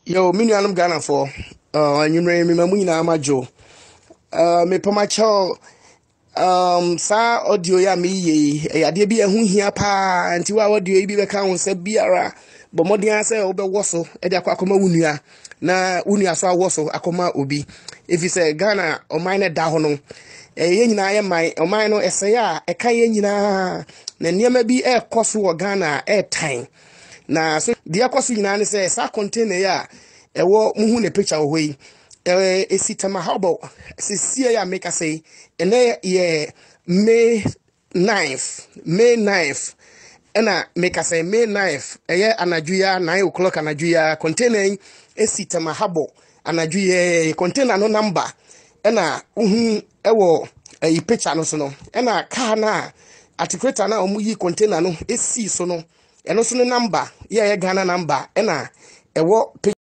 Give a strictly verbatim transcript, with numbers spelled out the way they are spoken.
Yo, me nuanom Ghana for uh anwumre me mamu nyina amajo. Uh me pamacho um sa audio ya me ye e ade bi ehun hia pa anti wa audio yi bi be ka won se biara bo modern ase wo be woso e de akoma wunua na wunua so awoso akoma obi efi se Ghana o mine da ho no e ye nyina ye man o mine no ese ya e kan ye nyina na niema bi e koso wo Ghana e time na so dia koso nyina ne se sa container ya ewo muhu ne picture wo yi eh esitama habo sesie ya make say ene ye May ninth May ninth ena make say May ninth eye anajuya nine o'clock anajuya container esitama habo anajuye container no number ena uhu ewo e picture no so no ena car na articulator na omuyi container no esi so no eno so no number ye ye Ghana number ena ewo